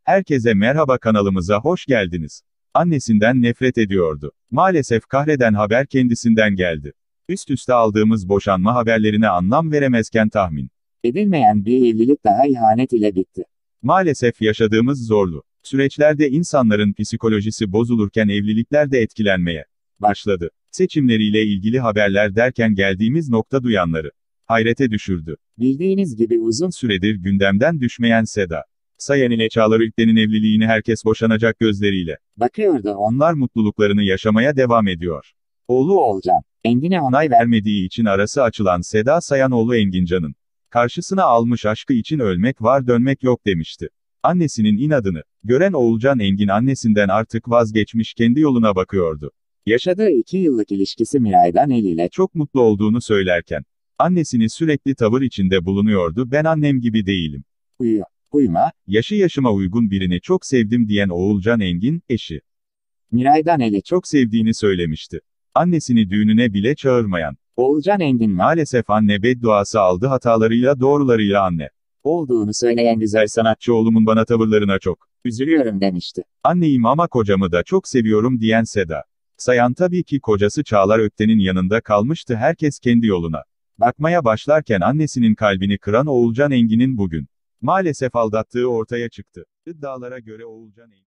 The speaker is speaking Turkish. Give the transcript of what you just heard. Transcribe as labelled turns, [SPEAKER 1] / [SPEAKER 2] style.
[SPEAKER 1] Herkese merhaba, kanalımıza hoş geldiniz. Annesinden nefret ediyordu. Maalesef kahreden haber kendisinden geldi. Üst üste aldığımız boşanma haberlerine anlam veremezken tahmin
[SPEAKER 2] Edilmeyen bir evlilik daha ihanet ile bitti.
[SPEAKER 1] Maalesef yaşadığımız zorlu süreçlerde insanların psikolojisi bozulurken evlilikler de etkilenmeye başladı. Seçimleriyle ilgili haberler derken geldiğimiz nokta duyanları hayrete düşürdü.
[SPEAKER 2] Bildiğiniz gibi uzun
[SPEAKER 1] Süredir gündemden düşmeyen Seda Sayan ile Çağlar Ülkten'in evliliğini herkes boşanacak gözleriyle
[SPEAKER 2] bakıyordu.
[SPEAKER 1] onlar mutluluklarını yaşamaya devam ediyor.
[SPEAKER 2] Oğlu Oğulcan, Engin'e
[SPEAKER 1] Onay vermediği için arası açılan Seda Sayan oğlu Engincan'ın karşısına almış aşkı için ölmek var dönmek yok demişti. Annesinin inadını gören Oğulcan Engin annesinden artık vazgeçmiş, kendi yoluna bakıyordu.
[SPEAKER 2] yaşadığı 2 yıllık ilişkisi Miray Daneli ile
[SPEAKER 1] Çok mutlu olduğunu söylerken annesini sürekli tavır içinde bulunuyordu. Ben annem gibi değilim.
[SPEAKER 2] uyuma,
[SPEAKER 1] Yaşı yaşıma uygun birini çok sevdim diyen Oğulcan Engin, eşi
[SPEAKER 2] Miray Daneli
[SPEAKER 1] çok sevdiğini söylemişti. Annesini düğününe bile çağırmayan
[SPEAKER 2] Oğulcan Engin
[SPEAKER 1] maalesef anne bedduası aldı, hatalarıyla doğrularıyla anne
[SPEAKER 2] olduğunu söyleyen güzel
[SPEAKER 1] sanatçı oğlumun bana tavırlarına çok
[SPEAKER 2] üzülüyorum demişti.
[SPEAKER 1] anneyim ama kocamı da çok seviyorum diyen Seda Sayan tabii ki kocası Çağlar Ökten'in yanında kalmıştı. Herkes kendi yoluna bakmaya başlarken annesinin kalbini kıran Oğulcan Engin'in bugün maalesef aldattığı ortaya çıktı. İddialara göre Oğulcan Engin